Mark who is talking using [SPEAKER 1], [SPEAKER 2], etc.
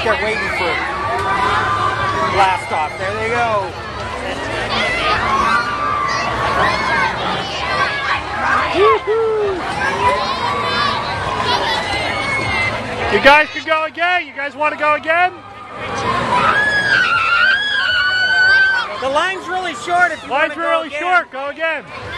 [SPEAKER 1] they're waiting for blast off. There they go.
[SPEAKER 2] You guys can go again. You guys want to go again?
[SPEAKER 1] The line's really short if you want to go again.
[SPEAKER 2] Line's really short. Go again.